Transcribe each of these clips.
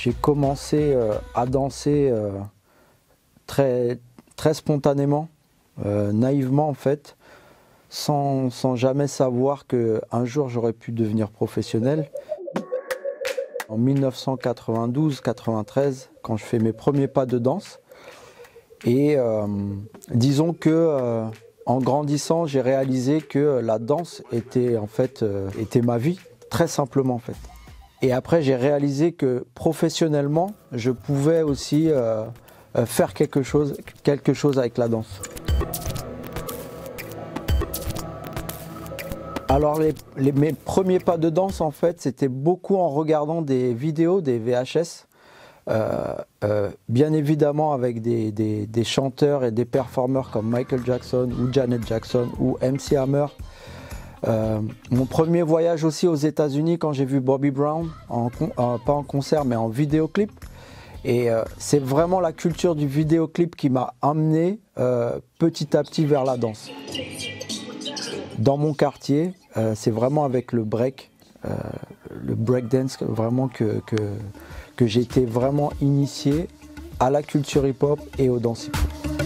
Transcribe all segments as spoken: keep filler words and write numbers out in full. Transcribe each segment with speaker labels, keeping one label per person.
Speaker 1: j'ai commencé euh, à danser euh, très, très spontanément, euh, naïvement en fait, sans, sans jamais savoir qu'un jour j'aurais pu devenir professionnel. En mille neuf cent quatre-vingt-douze quatre-vingt-treize, quand je fais mes premiers pas de danse, et euh, disons que euh, en grandissant, j'ai réalisé que la danse était en fait euh, était ma vie, très simplement en fait. Et après, j'ai réalisé que professionnellement, je pouvais aussi euh, faire quelque chose, quelque chose avec la danse. Alors les, les, mes premiers pas de danse en fait, c'était beaucoup en regardant des vidéos, des V H S. Euh, euh, bien évidemment avec des, des, des chanteurs et des performeurs comme Michael Jackson ou Janet Jackson ou M C Hammer. Euh, mon premier voyage aussi aux États-Unis quand j'ai vu Bobby Brown, en, euh, pas en concert mais en vidéoclip. Et euh, c'est vraiment la culture du vidéoclip qui m'a amené euh, petit à petit vers la danse. Dans mon quartier, euh, c'est vraiment avec le break, euh, le breakdance vraiment que, que que j'ai été vraiment initié à la culture hip-hop et au dance hip-hop.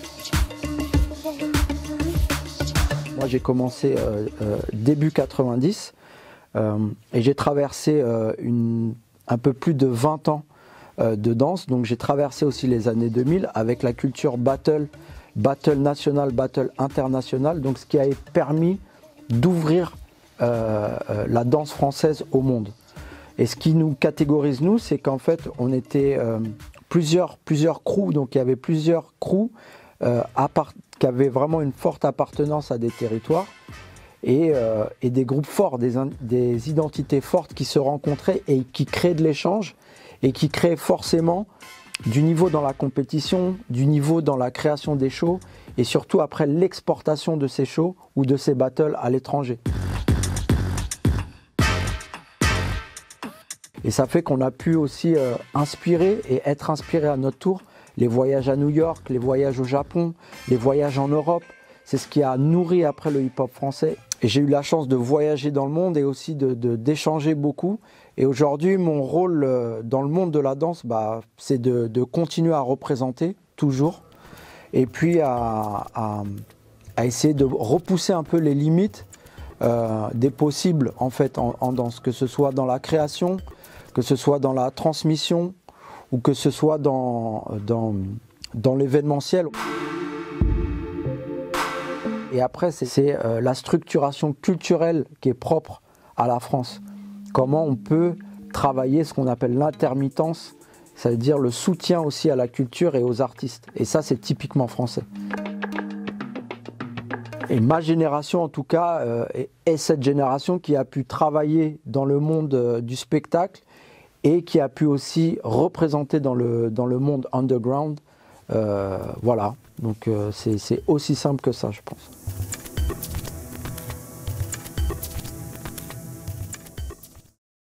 Speaker 1: Moi j'ai commencé euh, euh, début quatre-vingt-dix euh, et j'ai traversé euh, une, un peu plus de vingt ans euh, de danse, donc j'ai traversé aussi les années deux mille avec la culture battle, battle national, battle international, donc ce qui a permis d'ouvrir euh, euh, la danse française au monde. Et ce qui nous catégorise, nous, c'est qu'en fait, on était euh, plusieurs, plusieurs crews, donc il y avait plusieurs crews euh, qui avaient vraiment une forte appartenance à des territoires et, euh, et des groupes forts, des, des identités fortes qui se rencontraient et qui créaient de l'échange et qui créaient forcément du niveau dans la compétition, du niveau dans la création des shows et surtout après l'exportation de ces shows ou de ces battles à l'étranger. Et ça fait qu'on a pu aussi euh, inspirer et être inspiré à notre tour. Les voyages à New York, les voyages au Japon, les voyages en Europe. C'est ce qui a nourri après le hip-hop français. Et j'ai eu la chance de voyager dans le monde et aussi de, de, d'échanger beaucoup. Et aujourd'hui, mon rôle euh, dans le monde de la danse, bah, c'est de, de continuer à représenter, toujours. Et puis à, à, à essayer de repousser un peu les limites euh, des possibles en fait en, en danse. Que ce soit dans la création, que ce soit dans la transmission ou que ce soit dans, dans, dans l'événementiel. Et après, c'est euh, la structuration culturelle qui est propre à la France. Comment on peut travailler ce qu'on appelle l'intermittence, c'est-à-dire le soutien aussi à la culture et aux artistes. Et ça, c'est typiquement français. Et ma génération, en tout cas, euh, est cette génération qui a pu travailler dans le monde euh, du spectacle et qui a pu aussi représenter dans le, dans le monde underground. Euh, voilà, donc euh, c'est aussi simple que ça, je pense.